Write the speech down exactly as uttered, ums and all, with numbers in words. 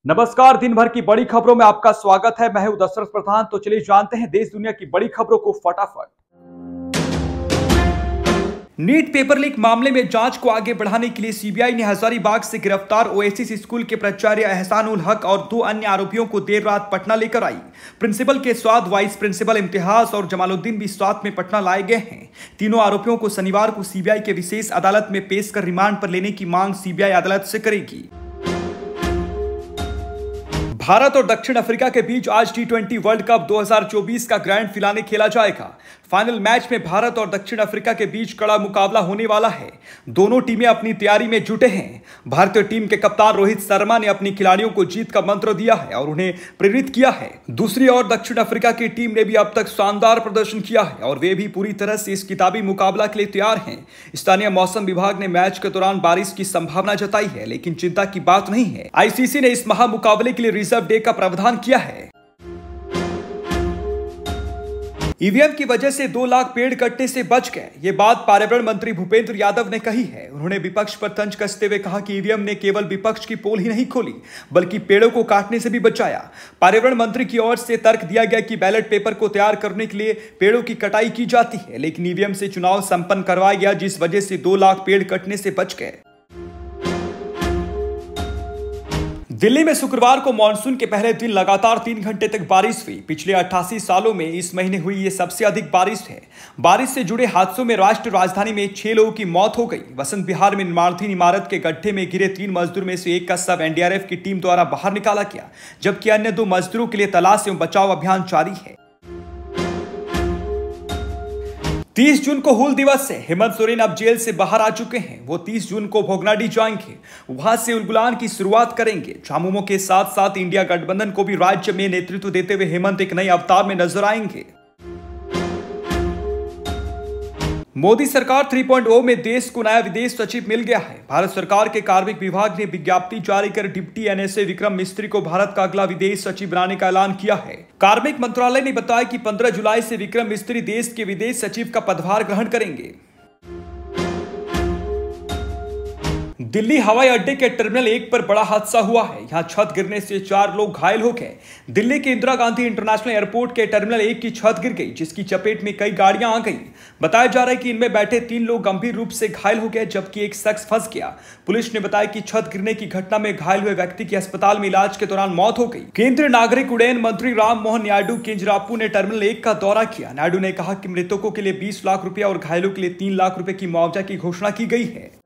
नमस्कार। दिन भर की बड़ी खबरों में आपका स्वागत है। मैं हूं दशरथ प्रधान। तो चलिए जानते हैं देश दुनिया की बड़ी खबरों को फटाफट। नीट पेपर लीक मामले में जांच को आगे बढ़ाने के लिए सीबीआई ने हजारीबाग से गिरफ्तार ओएसिस स्कूल के प्राचार्य एहसानुल हक और दो अन्य आरोपियों को देर रात पटना लेकर आई। प्रिंसिपल के साथ वाइस प्रिंसिपल इम्तियाज और जमालुद्दीन भी साथ में पटना लाए गए हैं। तीनों आरोपियों को शनिवार को सीबीआई के विशेष अदालत में पेश कर रिमांड पर लेने की मांग सीबीआई अदालत से करेगी। भारत और दक्षिण अफ्रीका के बीच आज टी ट्वेंटी वर्ल्ड कप दो हज़ार चौबीस का ग्रैंड फिनाले खेला जाएगा। फाइनल मैच में भारत और दक्षिण अफ्रीका के बीच कड़ा मुकाबला होने वाला है। दोनों टीमें अपनी तैयारी में जुटे हैं। भारतीय टीम के कप्तान रोहित शर्मा ने अपने खिलाड़ियों को जीत का मंत्र दिया है और उन्हें प्रेरित किया है। दूसरी ओर दक्षिण अफ्रीका की टीम ने भी अब तक शानदार प्रदर्शन किया है और वे भी पूरी तरह से इस किताबी मुकाबला के लिए तैयार हैं। स्थानीय मौसम विभाग ने मैच के दौरान बारिश की संभावना जताई है, लेकिन चिंता की बात नहीं है। आईसीसी ने इस महामुकाबले के लिए रिजर्व डे का प्रावधान किया है। ईवीएम की वजह से दो लाख पेड़ कटने से बच गए, ये बात पर्यावरण मंत्री भूपेंद्र यादव ने कही है। उन्होंने विपक्ष पर तंज कसते हुए कहा कि ईवीएम ने केवल विपक्ष की पोल ही नहीं खोली, बल्कि पेड़ों को काटने से भी बचाया। पर्यावरण मंत्री की ओर से तर्क दिया गया कि बैलेट पेपर को तैयार करने के लिए पेड़ों की कटाई की जाती है, लेकिन ईवीएम से चुनाव संपन्न करवाया गया, जिस वजह से दो लाख पेड़ कटने से बच गए। दिल्ली में शुक्रवार को मानसून के पहले दिन लगातार तीन घंटे तक बारिश हुई। पिछले अट्ठासी सालों में इस महीने हुई ये सबसे अधिक बारिश है। बारिश से जुड़े हादसों में राष्ट्रीय राजधानी में छह लोगों की मौत हो गई। वसंत विहार में निर्माणाधीन इमारत के गड्ढे में गिरे तीन मजदूर में से एक का शव एनडीआरएफ की टीम द्वारा बाहर निकाला गया, जबकि अन्य दो मजदूरों के लिए तलाश एवं बचाव अभियान जारी है। तीस जून को हूल दिवस है। हेमंत सोरेन अब जेल से बाहर आ चुके हैं। वो तीस जून को भोगनाडीह जाएंगे, वहां से उलगुलान की शुरुआत करेंगे। झामुमो के साथ साथ इंडिया गठबंधन को भी राज्य में नेतृत्व देते हुए हेमंत एक नए अवतार में नजर आएंगे। मोदी सरकार तीन पॉइंट ओ में देश को नया विदेश सचिव मिल गया है। भारत सरकार के कार्मिक विभाग ने विज्ञप्ति जारी कर डिप्टी एनएसए विक्रम मिस्त्री को भारत का अगला विदेश सचिव बनाने का ऐलान किया है। कार्मिक मंत्रालय ने बताया कि पंद्रह जुलाई से विक्रम मिस्त्री देश के विदेश सचिव का पदभार ग्रहण करेंगे। दिल्ली हवाई अड्डे के टर्मिनल एक पर बड़ा हादसा हुआ है। यहां छत गिरने से चार लोग घायल हो गए। दिल्ली के इंदिरा गांधी इंटरनेशनल एयरपोर्ट के टर्मिनल एक की छत गिर गई, जिसकी चपेट में कई गाड़ियां आ गईं। बताया जा रहा है कि इनमें बैठे तीन लोग गंभीर रूप से घायल हो गए, जबकि एक शख्स फंस गया। पुलिस ने बताया कि छत गिरने की घटना में घायल हुए व्यक्ति की अस्पताल में इलाज के दौरान मौत हो गई। केंद्रीय नागरिक उड्डयन मंत्री राम मोहन नायडू किंजरापू ने टर्मिनल एक का दौरा किया। नायडू ने कहा कि मृतकों के लिए बीस लाख रुपया और घायलों के लिए तीन लाख रुपए की मुआवजा की घोषणा की गई है।